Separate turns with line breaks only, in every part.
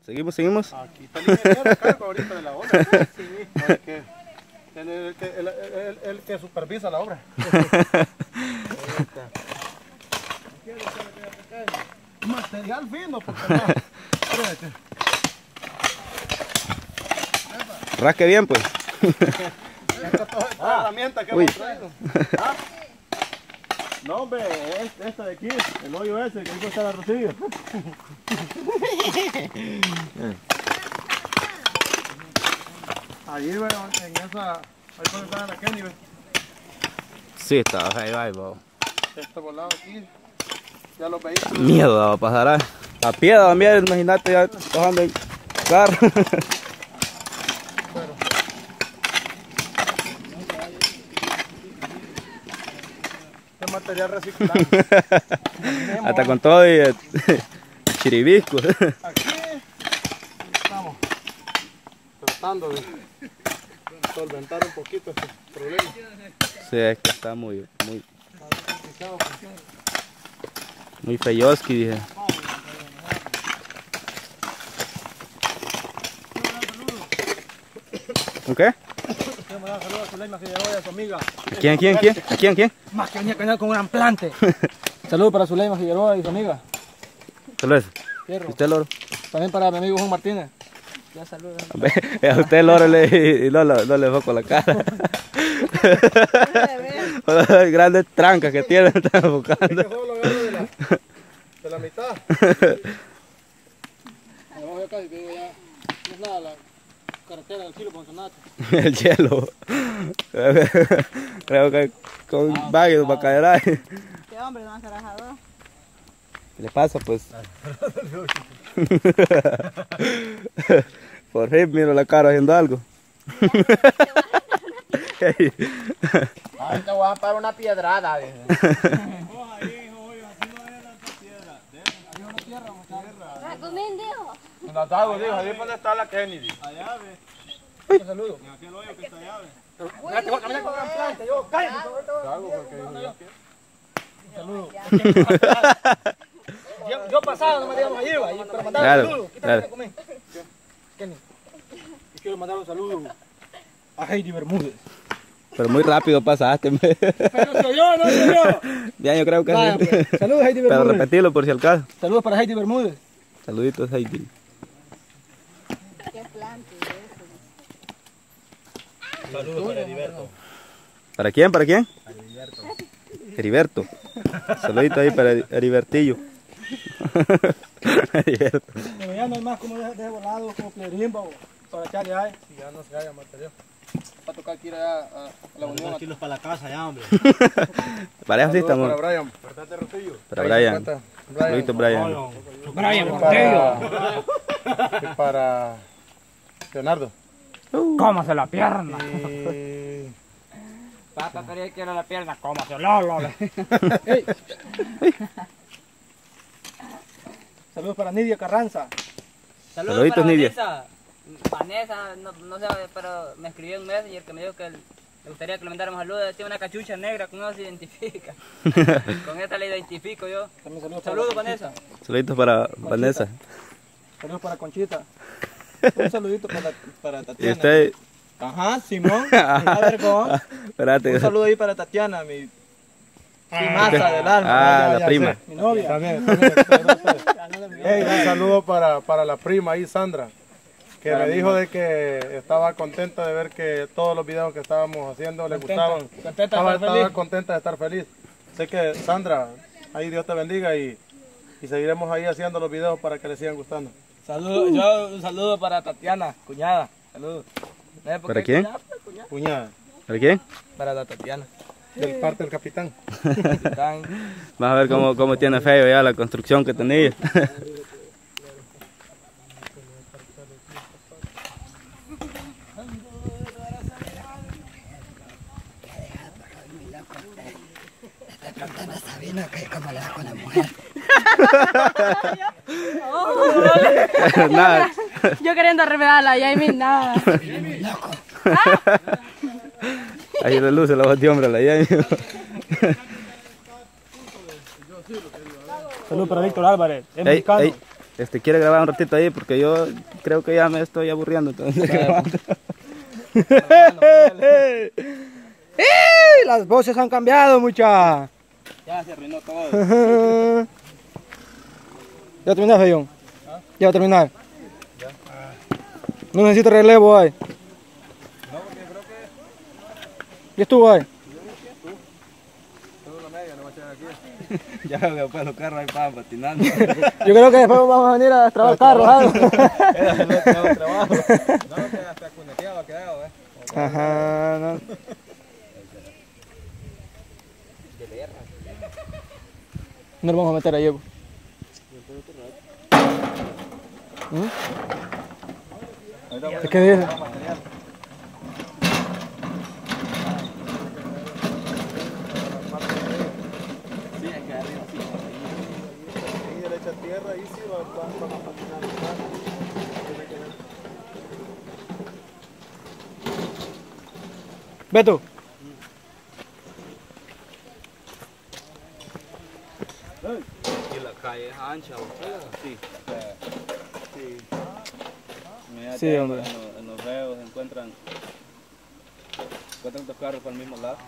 Seguimos, seguimos.
Aquí está el ingeniero a cargo ahorita de la obra. Sí. Porque él es el que supervisa la obra. Material fino, porque no.
Rasque bien, pues.
Esta es toda herramienta que hemos traído. ¿Ah? No, hombre, esta de aquí, el hoyo ese, que ahí está la rosilla. Allí, bueno, en esa, ahí donde estaba la Kenny, ¿ves?
Sí, está ahí, va, va.
Este volado aquí, ya lo veis.
Miedo va a pasar a pie también, imagínate ya bajando el carro.
Este material reciclado.
Hasta con todo y chiribisco.
Aquí estamos tratando de solventar un poquito este problema.
Sí, es que está muy feyoski, dije. ¿Un qué?
Saludos a Zuleima Figueroa y a su amiga.
¿Quién?
Más que venía con un implante. Saludos para Zuleima Figueroa y su amiga.
Saludos.
Fierro.
¿Y usted, Loro?
También para mi amigo Juan Martínez. Ya saludos.
A usted, Loro, no le foco la cara. Grandes trancas que tiene, están enfocando.
Es que solo agarro de la mitad. Abajo ya casi, te digo, ya no es nada la carretera del kilo con sonata.
El hielo. Creo que con válido para caer ahí.
Qué hombre, don Sarajador.
¿Qué le pasa, pues? Por fin miro la cara haciendo algo.
Ahorita voy a parar una piedrada.
Jacomín dijo.
En la Tago, dijo, ahí donde está la Kennedy. Allá, ve. Un saludo. En aquel hoyo que está allá, ve. Mira, te voy a caminar con un implante, yo. Cállate. Tago, porque dijo ya. Un saludo. Yo pasado, no me digamos allí, pero mandar un saludo. Quítate, Jacomín. Kenny. Y quiero mandar un saludo a Heidi Bermúdez.
Pero muy rápido pasaste.
Pero soy yo, no soy yo.
Ya, yo creo que
Vaya,
sí.
pues. Saludos, Heidi
Pero
Bermúdez.
repetirlo por si acaso.
Saludos para Heidi Bermúdez.
Saluditos, Heidi.
Qué plante eso.
Saludos para Heriberto.
¿Para quién? ¿Para quién? Heriberto. Saludito ahí para Heribertillo. Heriberto.
Pero ya no hay más como de volado, como plerimba o para echarle ahí. Si ya no se haya material. Va a tocar que ir allá a la unión.
Kilos para la casa ya, hombre.
Para eso sí
Saludos
estamos.
para Brian. ¿Verdad, Rosillo?
Para Brian. Saludito, Brian.
Brian Portello.
Y para Leonardo.
Cómase la pierna.
Y...
Papá quería que era la pierna, cómase. Lolo.
Saludos para Nidia Carranza.
Saluditos,
para
Nidia.
Vanessa, no sé, pero me escribió un messenger que me dijo que le gustaría que le mandáramos saludos. Tiene una cachucha negra, con eso se identifica. Con esta le identifico yo.
También saludos
Saludos,
para
Vanessa.
Saluditos para Vanessa.
Saludos para Conchita. Un saludito para
¿Y
Tatiana.
usted?
Ajá, Simón. Mira, vergón.
Espérate.
Un saludo ahí para Tatiana, mi masa del alma.
Ah, la prima.
Mi novia. También. Hey, un saludo para la prima ahí, Sandra, que me dijo de que estaba contenta de ver que todos los videos que estábamos haciendo le gustaban. Estaba contenta de estar feliz. Sé que, Sandra, ahí Dios te bendiga y seguiremos ahí haciendo los videos para que le sigan gustando.
Saludos, yo un saludo para Tatiana, cuñada. Saludos.
¿Para quién?
Cuñada,
¿Para quién?
Para la Tatiana.
del parte del capitán.
Vas a ver cómo tiene feo ya la construcción que tenía. Nada.
Yo queriendo arreglarla y ahí mi nada.
Ahí le luce la voz de hombre a la Yami.
Saludos para Víctor Álvarez, es mexicano.
quiere grabar un ratito ahí porque yo creo que ya me estoy aburriendo entonces grabando.
¡Ey! Las voces han cambiado, mucha.
Ya se arruinó todo.
¿Ya terminaste, John? ¿Ya va a terminar? No necesito relevo ahí.
No, porque creo que...
¿Ya estuvo ahí?
Solo la media, no va a echar aquí.
Ya después los carros ahí pasan patinando.
Yo creo que después vamos a venir a trabar carros. ¿Ah?
Era el trabajo. No, que hasta cuneteado ha quedado,
Ajá, no. No lo vamos a meter ahí, Evo. ¿Qué dice?
Ahí derecha tierra, ahí sí va a patinar.
Beto.
Y la calle es ancha, sí.
Sí, hombre.
En los reos encuentran dos carros para el mismo lado.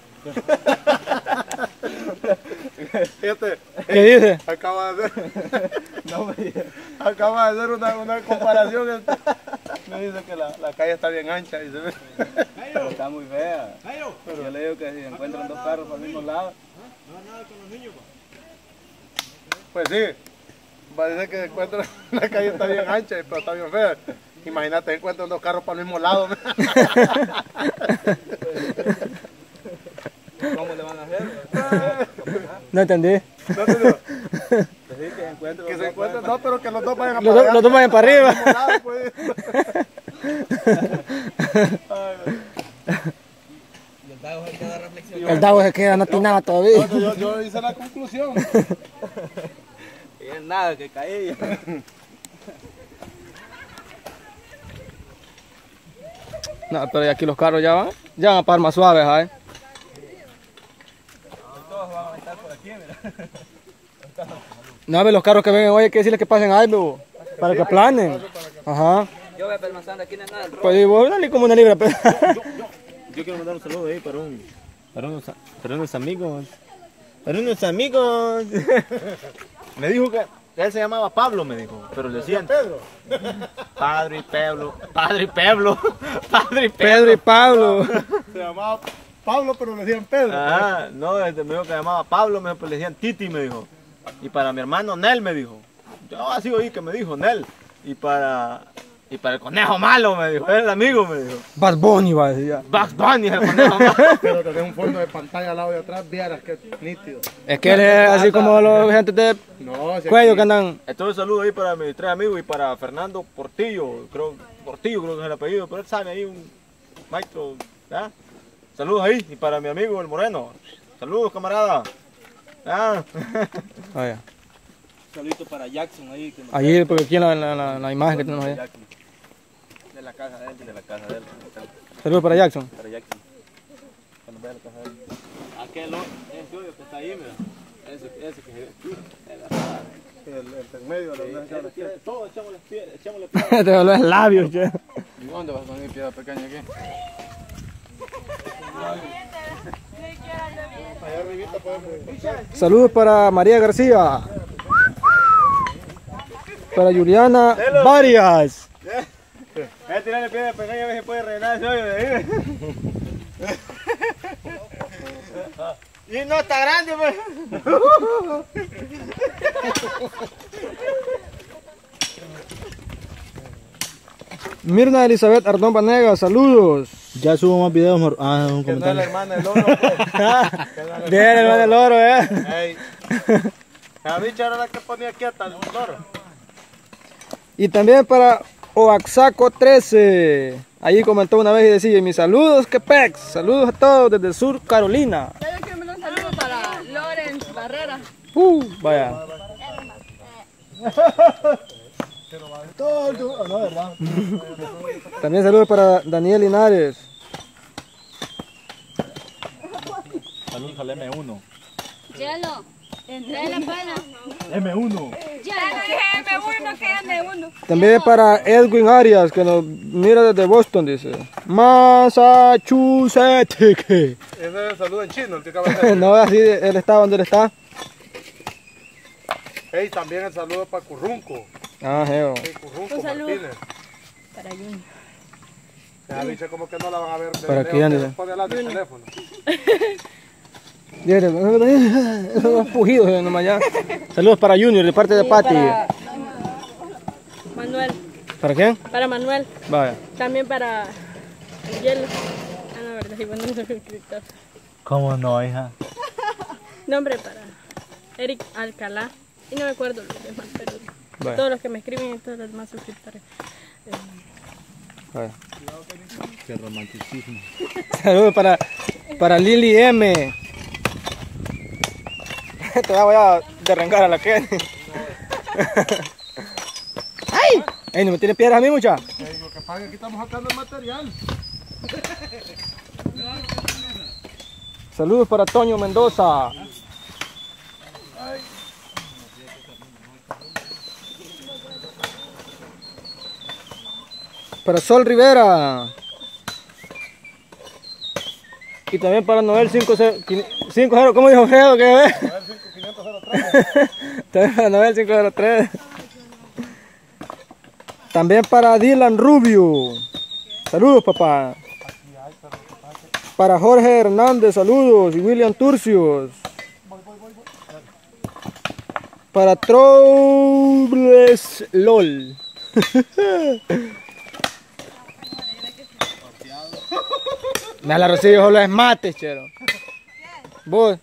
Fíjate,
¿Qué dice?
acaba de hacer una comparación. Me dice que la calle está bien ancha y se ve.
Pero está muy fea. Yo le digo que si encuentran dos carros para el mismo lado.
Pues sí, parece que encuentran la calle está bien ancha, pero está bien fea. Imagínate, encuentran dos carros para el mismo lado.
¿Cómo le van a hacer?
No entendí.
No te digo,
Que se encuentran
no, pero que los dos vayan a
Los dos vayan para arriba.
mismo lado, pues.
El Dago se queda, no tiene nada todavía.
Yo hice la conclusión.
Y es nada, que caí.
No, pero aquí los carros ya van a parar más suaves, ¿eh?
Todos van a estar por aquí, mira.
No, a ver, los carros que vengan hoy hay que decirles que pasen algo, para que planen. Ajá.
Yo voy a pensando aquí no es nada del rojo.
Pues vos dale como una libra. Pues.
Yo quiero mandar un saludo ahí para unos amigos. Para unos amigos. Me dijo que él se llamaba Pablo, me dijo, pero le decían
Pedro.
Padre y Pablo. Padre y Pablo. Padre y
Pedro y Pablo.
Se llamaba Pablo, pero le decían Pedro.
Ah, no, me dijo que se llamaba Pablo, me dijo, pues le decían Titi, me dijo. Y para mi hermano Nel, me dijo. Yo así oí que me dijo Nel. Y para el conejo malo, me dijo. Era el amigo, me dijo.
Bad Bunny va a decir ya.
Bugs Bunny, el conejo malo.
Pero tenés un fondo de pantalla al lado de atrás, vieras que nítido.
Es que él es así como los gente de
No, si
cuello
aquí-
que andan.
Entonces saludo ahí para mis tres amigos y para Fernando Portillo, creo que es el apellido, pero él sabe ahí un maestro, ¿ya? Saludos ahí y para mi amigo el Moreno. Saludos, camarada. ¿Ya?
Vaya.
Saludito para Jackson ahí. Que nos
Allí, porque aquí en la imagen que tenemos ahí.
Jackson. De la casa de él. De la casa de él.
Saludos para Jackson.
Para Jackson. Cuando vaya a la casa de él. Aquel es tuyo que está ahí, mira. Ese que se
el en medio de la
todo, echémosle piedra.
Te volvés labios, che.
¿Y dónde vas con mi piedra pequeña aquí?
allá arribita podemos.
Saludos para María García. Para Juliana Varias.
Voy a tirarle piedra pequeña a ver si puede rellenar ese hoyo de ahí. Y no está grande, pues.
Mirna Elizabeth Ardón Vanegas, saludos.
Ya subo más videos, un
Que no es la
comentario.
hermana del oro, pues.
Bien, hermano del oro,
Ey. La bicha era la que ponía quieta el loro.
Y también para Oaxaco 13. Allí comentó una vez y decía, mis saludos, que pex. Saludos a todos desde Sur Carolina.
Yo quiero mandar un saludo para Lorenz Barrera.
Vaya. También saludos para Daniel Linares.
Saludos al M1.
Hielo.
M1.
Ya no dije M1, que M1.
También para Edwin Arias, que nos mira desde Boston, dice. Massachusetts.
Ese saludo en chino, el que acaba de hacer.
No, así él está donde él está.
Hey, también el saludo para Currunco.
Ah, geo.
Hey, Currunco
Un saludo.
Martínez.
Para Junior.
Ya dice como que no la van a ver de
¿Para
lejos,
quién,
que
dice?
pone al lado del teléfono.
Los pujidos nomás ya. Saludos para Junior de parte de Patty.
Para Manuel.
¿Para quién?
Para Manuel.
Vaya.
También para el hielo. Ah, no, verdad, y bueno, no soy suscriptor.
¿Cómo no, hija?
Nombre para Eric Alcalá. Y no me acuerdo los demás, pero
Vaya.
todos los que me escriben y todos los demás suscriptores.
Vaya.
Qué romanticismo.
Saludos para Lili M. Todavía voy a derrengar a la Kenny. ¡Ay! ¡Ey, no me tiene piedras a mí, mucha!
Te digo que pague, aquí estamos sacando el material.
Saludos para Toño Mendoza. Para Sol Rivera. Y también para Noel 50, ¿cómo dijo Fredo? ¿Qué es? También para Noel 503. También para Dylan Rubio. Saludos, papá. Para Jorge Hernández, saludos. Y William Turcios. Para Troubles LOL. Me la Rocío solo es mate, chero. Vos.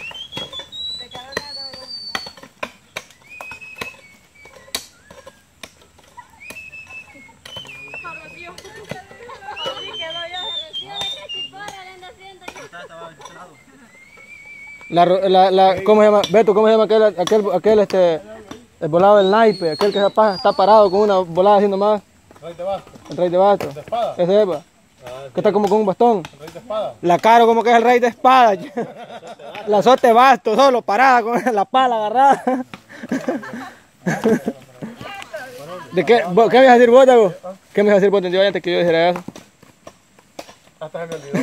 ¿Cómo se llama? Beto, ¿cómo se llama aquel el volado del naipe? Aquel que está parado con una volada así nomás.
Rey de Basto,
El rey de basto.
de espada.
Ese es, pa. Que está como con un bastón.
El rey de espada.
La Caro como que es el rey de espada. La Sote Basto, solo parada con la pala agarrada. ¿De qué? ¿Qué me vas a decir vos, Dago? ¿Qué me vas a decir vos? Yo antes que yo dijera eso.
Hasta se me olvidó.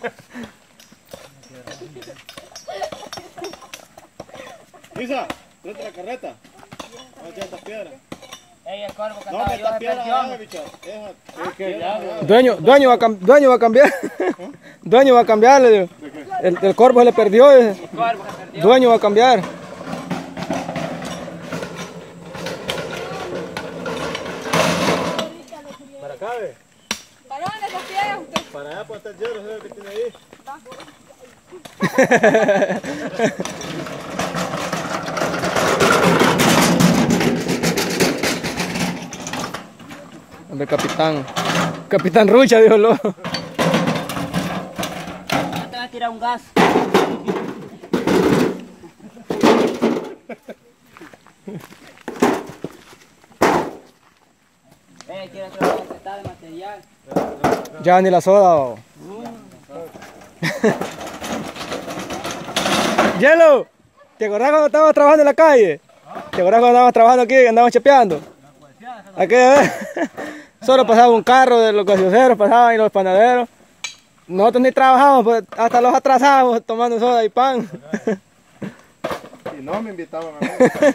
Isa, tráete la carreta. Vamos a echar estas piedras.
Ey, el cuervo que
No,
andaba
que
yo
estas
de
piedras
pensión.
abajo, bicho. Es que ya.
Dueño va a cambiar. Dueño va a cambiar, le digo. El corvo se le perdió.
El cuervo se perdió.
Dueño va a cambiar.
Para acá, ve.
¿Para dónde se piedra usted?
Para allá, para estar hielo, ¿sabes qué tiene ahí?
Hombre, capitán. Capitán Rucha, dijo lo.
No te vas a tirar un gas. Quiero hacer una cachetada de material.
Ya ni la soda. Oh. Hielo, ¿te acordás cuando estábamos trabajando en la calle? ¿Te acordás cuando estábamos trabajando aquí y andábamos chapeando? Aquí, solo pasaba un carro de los gaseoseros, pasaban y los panaderos. Nosotros ni trabajamos, pues hasta los atrasábamos tomando soda y pan.
Y no me invitaban a mí.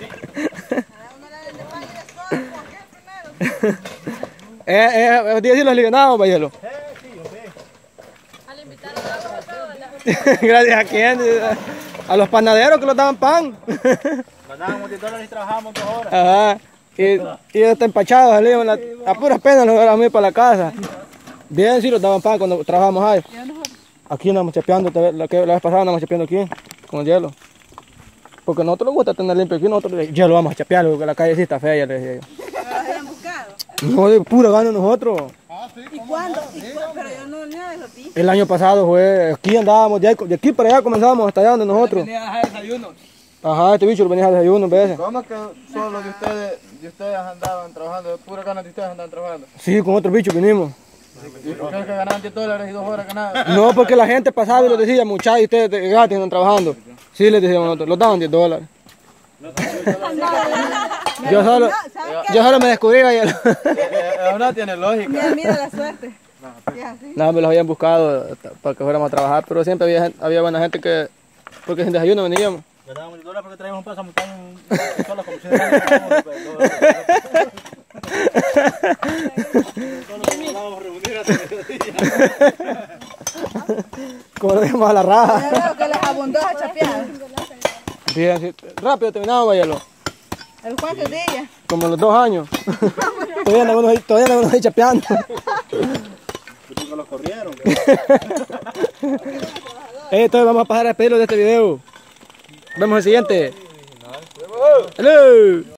Los días sí los alivianábamos, pa' Hielo.
Al invitar a todos.
Gracias a quién, a los panaderos que nos daban pan.
Ganábamos $10 y trabajábamos 2 horas.
Ajá. Y hasta empachados salíamos, a puras penas nos íbamos a ir para la casa. Bien, sí, nos daban pan cuando trabajábamos ahí. Aquí andamos chapeando, la vez pasada andamos chapeando aquí, con el hielo. Porque a nosotros nos gusta tener limpio aquí, nosotros ya lo vamos a chapear, porque la calle sí está fea, ya les decía yo.
habían buscado.
No, de pura gana nosotros.
¿Y cuándo? Pero yo no lo vi.
El año pasado fue, aquí andábamos, de aquí para allá comenzábamos hasta allá donde nosotros. Ajá, este bicho lo venía a desayuno en veces.
¿Cómo que solo de ustedes andaban trabajando? De pura ganas de ustedes andaban trabajando.
Sí, con otro bicho vinimos.
¿Y por qué ganaban $10 y 2 horas ganaban?
No, porque la gente pasaba y nos decía, muchachos, ustedes gratis andan trabajando. Sí, les decíamos nosotros, los daban $10. Yo solo me descubrí ayer.
No tiene lógica.
Mira la suerte. Es así.
No, me los habían buscado para que fuéramos a trabajar, pero siempre había buena gente que, porque sin desayuno veníamos.
Le daban $10 porque traíamos un pasamontaña sola como si
Como lo dejamos a la raja.
Ya veo que les abundó esa chapeada.
Bien, sí, rápido terminamos, hielo.
¿A los cuántos días?
Como los 2 años. Todavía andamos ahí chapeando.
no los corrieron.
Entonces vamos a pasar a despedirlo de este video. Vemos el siguiente. ¡Hello!